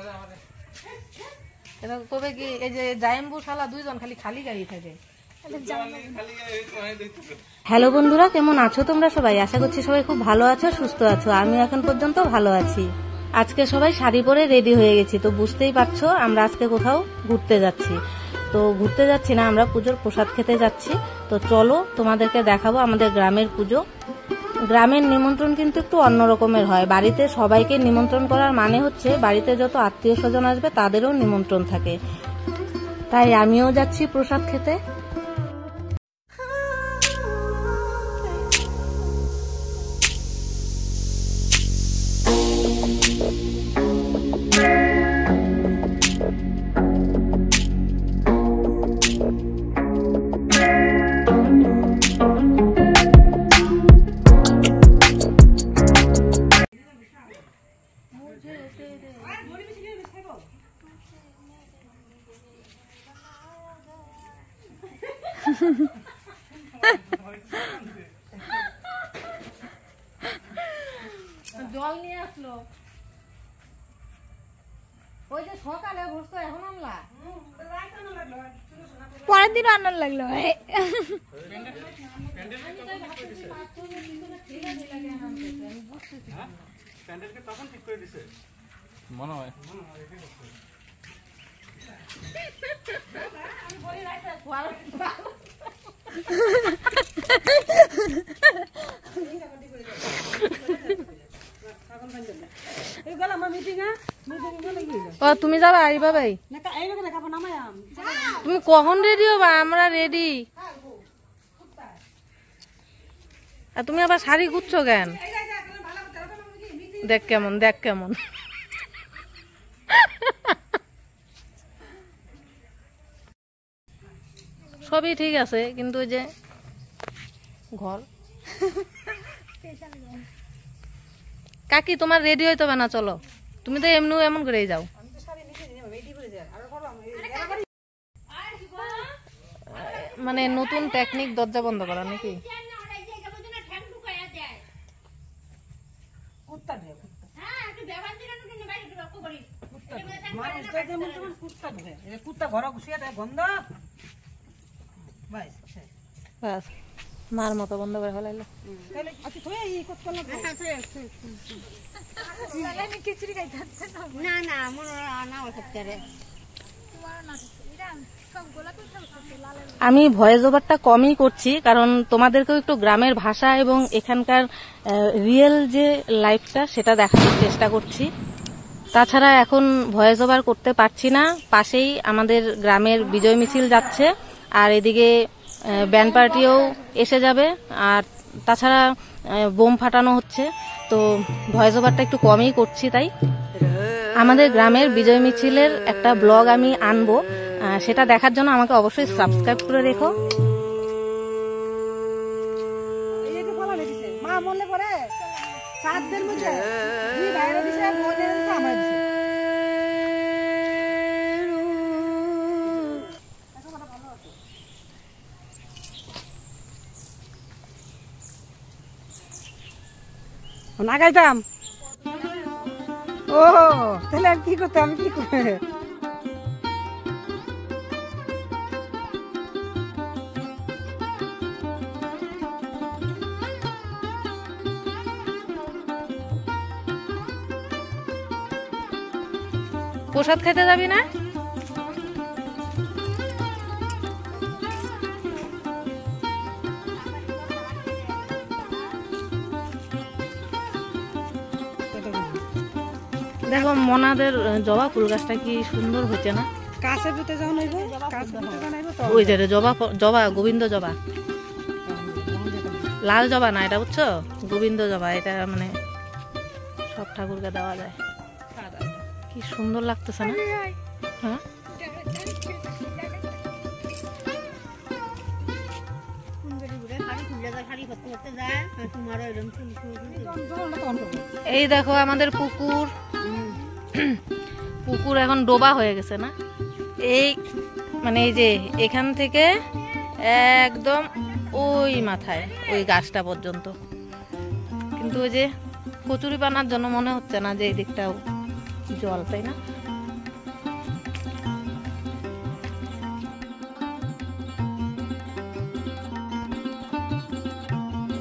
কবে কি এই যে জাইম্বু শালা দুইজন খালি খালি গাড়ি থাকে। হ্যালো বন্ধুরা, কেমন আছো তোমরা সবাই? আশা করছি সবাই খুব ভালো আছো, সুস্থ আছো। আমি এখন পর্যন্ত ভালো আছি। আজকে সবাই শাড়ি পরে রেডি হয়ে গেছি, তো বুঝতেই পারছো আমরা আজকে কোথাও ঘুরতে যাচ্ছি। তো ঘুরতে যাচ্ছি না, আমরা পুজোর প্রসাদ খেতে যাচ্ছি। তো চলো তোমাদেরকে দেখাবো আমাদের গ্রামের পুজো। গ্রামের নিমন্ত্রণ কিন্তু একটু অন্যরকমের হয়। বাড়িতে সবাইকে নিমন্ত্রণ করার মানে হচ্ছে বাড়িতে যত আত্মীয় স্বজন আসবে তাদেরও নিমন্ত্রণ থাকে। তাই আমিও যাচ্ছি প্রসাদ খেতে। জল নিয়ে আসলো, ওই যে সকালে ঘুরছো এখন আনলা, পরের দিন আনার লাগলো। মনে হয় তুমি যাবা আইবা ভাই? তুমি কখন রেডি হবা? আমরা রেডি। আর তুমি আবার শাড়ি গুছছো কেন? দেখ কেমন, দেখ কেমন। সবই ঠিক আছে, কিন্তু ওই যে ঘর। কাকি তোমার রেডি হইতে হবে না, চলো। তুমি তো এমনি এমন করেই যাও। মানে নতুন টেকনিক দরজা বন্ধ করা নাকি? মার মতো বন্ধ করে ফেলাইলো। আমি ভয়েস ওভারটা কমই করছি, কারণ তোমাদেরকেও একটু গ্রামের ভাষা এবং এখানকার রিয়েল যে লাইফটা সেটা দেখানোর চেষ্টা করছি। তাছাড়া এখন ভয়েস ওভার করতে পারছি না। পাশেই আমাদের গ্রামের বিজয় মিছিল যাচ্ছে, আর এদিকে ব্যান্ড পার্টিও এসে যাবে, আর তাছাড়া বোম ফাটানো হচ্ছে। তো ভয়েস ওভারটা একটু কমই করছি। তাই আমাদের গ্রামের বিজয় মিছিলের একটা ব্লগ আমি আনবো, সেটা দেখার জন্য আমাকে অবশ্যই সাবস্ক্রাইব করে রেখো। না গাইতাম। ও তাহলে আর কি করতে, আমি কি করে? প্রসাদ খেতে যাবি না? দেখো মনাদের জবা ফুল গাছটা কি সুন্দর হচ্ছে না? কাছে পেতে যাওয়া নাইবো, ওই যে জবা, জবা গোবিন্দ জবা, লাল জবা না এটা, বুঝছো? গোবিন্দ জবা, এটা মানে সব ঠাকুরকে দেওয়া যায়। কি সুন্দর লাগতেছে না? হ্যাঁ, এই দেখো আমাদের পুকুর। পুকুর এখন ডোবা হয়ে গেছে না? এই মানে এই যে এখান থেকে একদম ওই মাথায় ওই গাছটা পর্যন্ত। কিন্তু ওই যে কচুরি পানার জন্য মনে হচ্ছে না যে এই দিকটাও জল, তাই না?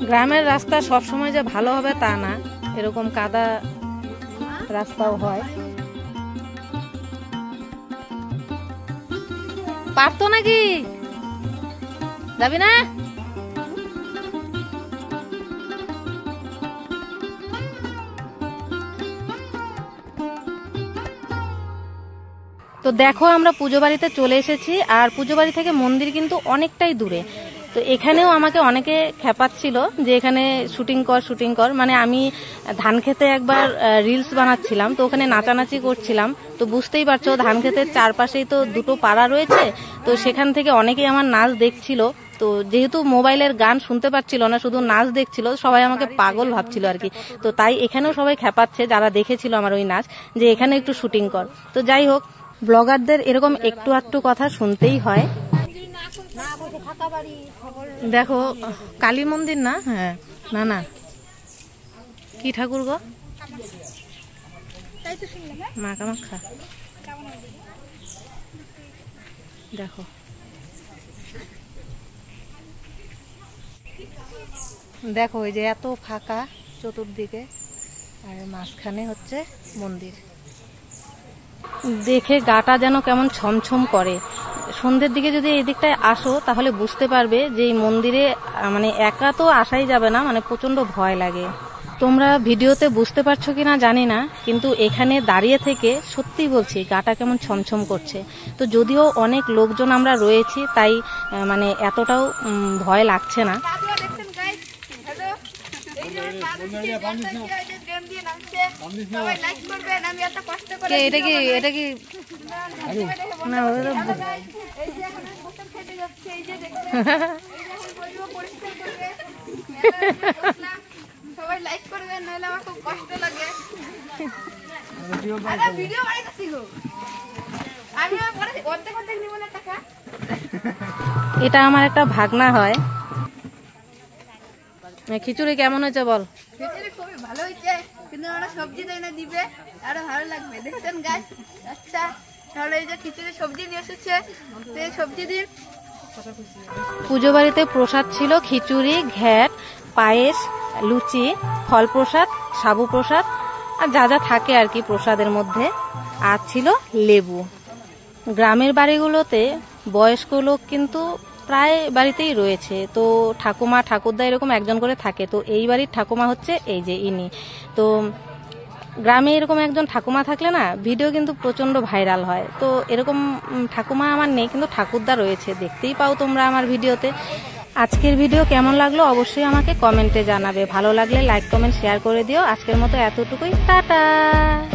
গ্রামের রাস্তা সব সময় যে ভালো হবে তা না, এরকম কাদা রাস্তাও হয়। পারতো নাকি? যাবি না? তো দেখো আমরা পুজো বাড়িতে চলে এসেছি, আর পুজো বাড়ি থেকে মন্দির কিন্তু অনেকটাই দূরে। তো এখানেও আমাকে অনেকে খেপাচ্ছিল যে এখানে শুটিং কর, মানে আমি ধান খেতে একবার রিলস বানাচ্ছিলাম, তো ওখানে নাচানাচি করছিলাম। তো বুঝতেই পারছো ধান খেতের চারপাশেই তো দুটো পাড়া রয়েছে, তো সেখান থেকে অনেকেই আমার নাচ দেখছিল। তো যেহেতু মোবাইলের গান শুনতে পাচ্ছিল না, শুধু নাচ দেখছিল, সবাই আমাকে পাগল ভাবছিল আর কি। তো তাই এখানেও সবাই খেপাচ্ছে যারা দেখেছিল আমার ওই নাচ, যে এখানে একটু শুটিং কর। তো যাই হোক, ব্লগারদের এরকম একটু আধটু কথা শুনতেই হয়। দেখো কালী মন্দির না? হ্যাঁ, না না, কি ঠাকুর গো? মা কামাখ্যা। দেখো দেখো ওই যে এত ফাঁকা চতুর্দিকে, আর মাঝখানে হচ্ছে মন্দির। দেখে গাটা যেন কেমন ছমছম করে। সন্ধ্যের দিকে যদি এই দিকটায় আসো তাহলে বুঝতে পারবে যে এই মন্দিরে মানে একা তো আসাই যাবে না, মানে প্রচন্ড ভয় লাগে। তোমরা ভিডিওতে বুঝতে পারছো কিনা জানি না, কিন্তু এখানে দাঁড়িয়ে থেকে সত্যি বলছি গাটা কেমন ছমছম করছে। তো যদিও অনেক লোকজন আমরা রয়েছি, তাই মানে এতটাও ভয় লাগছে না। এটা কি না? সবাই লাইক করবেন, নাহলে আমার খুব কষ্ট লাগে। ভিডিও বানাইতেছি গো আমি, অর্ধেক নিব না টাকা। এটা আমার একটা ভাগনা হয়। খিচুড়ি কেমন হয়েছে বল? খিচুড়ি খুবই ভালো হয়েছে, কিন্তু ওরা সবজি দেয় না, দিবে আরো ভালো লাগবে। দেখছেন গাছ? আচ্ছা তাহলে এই যে খিচুড়ি সবজি নিয়ে এসেছে, সবজি দিন। পুজো বাড়িতে প্রসাদ ছিল খিচুড়ি, ঘ্যাট, পায়েস, লুচি, ফল প্রসাদ, সাবু প্রসাদ, আর যা যা থাকে আর কি প্রসাদের মধ্যে। আর ছিল লেবু। গ্রামের বাড়িগুলোতে বয়স্ক লোক কিন্তু প্রায় বাড়িতেই রয়েছে, তো ঠাকুমা ঠাকুরদা এরকম একজন করে থাকে। তো এই বাড়ির ঠাকুমা হচ্ছে এই যে ইনি। তো গ্রামে এরকম একজন ঠাকুমা থাকলে না ভিডিও কিন্তু প্রচন্ড ভাইরাল হয়। তো এরকম ঠাকুমা আমার নেই, কিন্তু ঠাকুরদা রয়েছে, দেখতেই পাও তোমরা আমার ভিডিওতে। আজকের ভিডিও কেমন লাগলো অবশ্যই আমাকে কমেন্টে জানাবে। ভালো লাগলে লাইক কমেন্ট শেয়ার করে দিও। আজকের মতো এতটুকুই, টাটা।